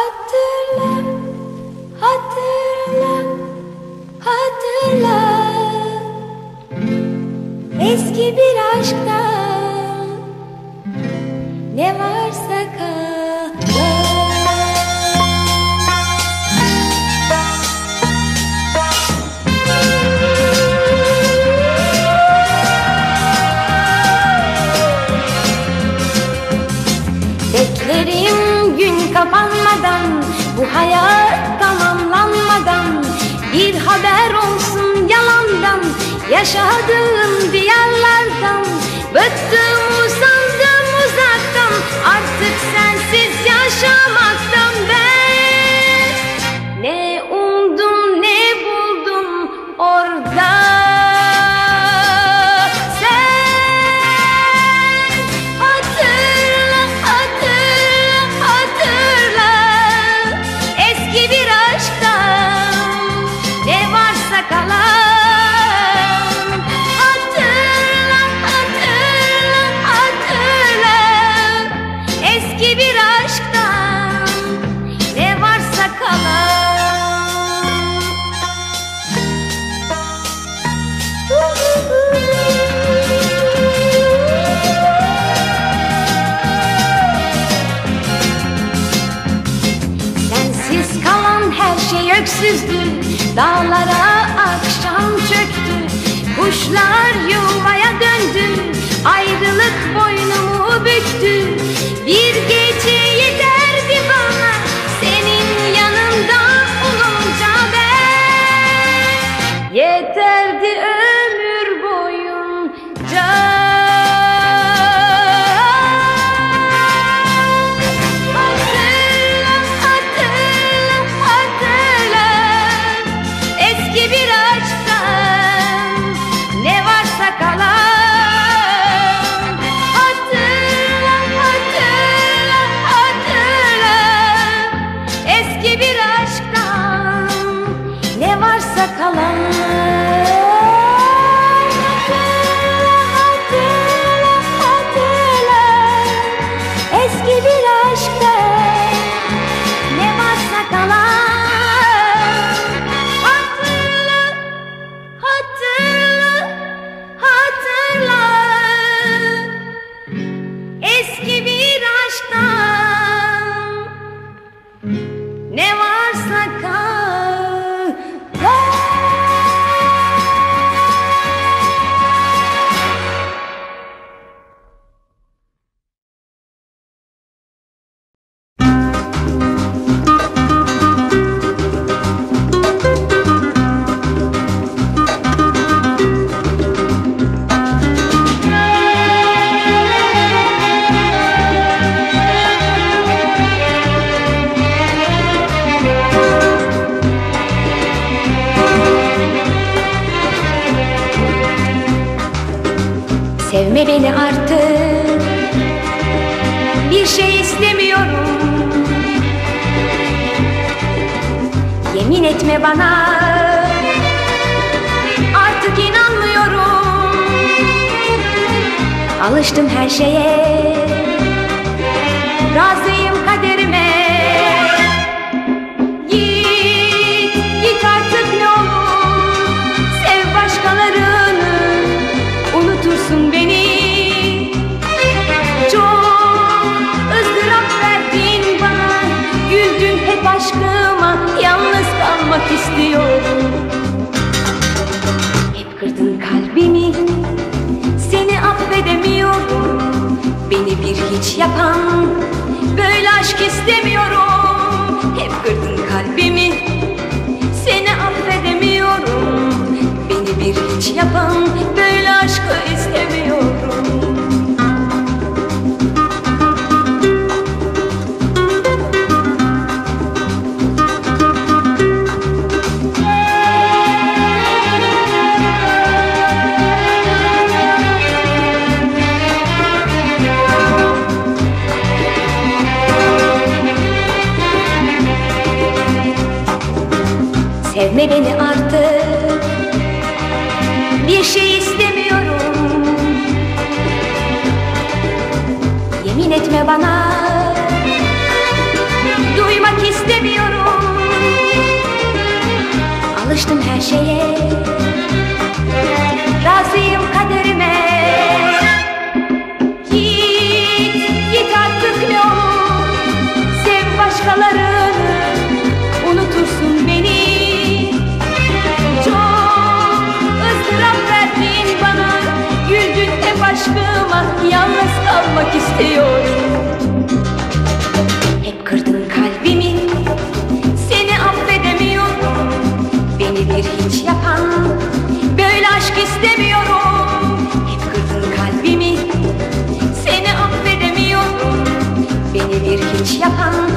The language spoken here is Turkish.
Hatırla, hatırla, hatırla. Eski bir aşktan ne varsa kala. Beklerim gün kapanmadan, bu hayat tamamlanmadan, bir haber olsun yalandan, yaşadığım diyarlardan. Bıktım, usandım uzaktan, artık sensiz yaşamaktan. Ben ne umdum ne buldum orada. Öksüzdü, dağlara akşam çöktü, kuşlar yuvaya döndü, ayrılık boynumu büktü. Bir gece yeterdi bana, senin yanında olunca ben, yeterdi ömür boyunca. Sevme beni artık, bir şey istemiyorum. Yemin etme bana, artık inanmıyorum. Alıştım her şeye, razıyım kaderime. Git, git artık ne olur, sev başkalarını, unutursun beni. Çok ızdırap verdin bana, güldün hep aşkıma, yalnız kalmak istiyorum. Hep kırdın kalbimi, seni affedemiyorum. Beni bir hiç yapan, böyle aşk istemiyorum. Hep kırdın kalbimi, seni affedemiyorum. Beni bir hiç yapan, böyle aşkı istemiyorum. Sevme beni artık, bir şey istemiyorum. Yemin etme bana, duymak istemiyorum. istemiyorum. Alıştım her şeye, razıyım kaderime. Git artık ne olur, sev başkalarını, unutursun beni. Çok ızdırap verdin bana, güldün hep aşkıma, yalnız kalmak istiyorum. Hep kırdın kalbimi, seni affedemiyorum. Beni bir hiç yapan, böyle aşk istemiyorum. Hep kırdın kalbimi, seni affedemiyorum. Beni bir hiç yapan,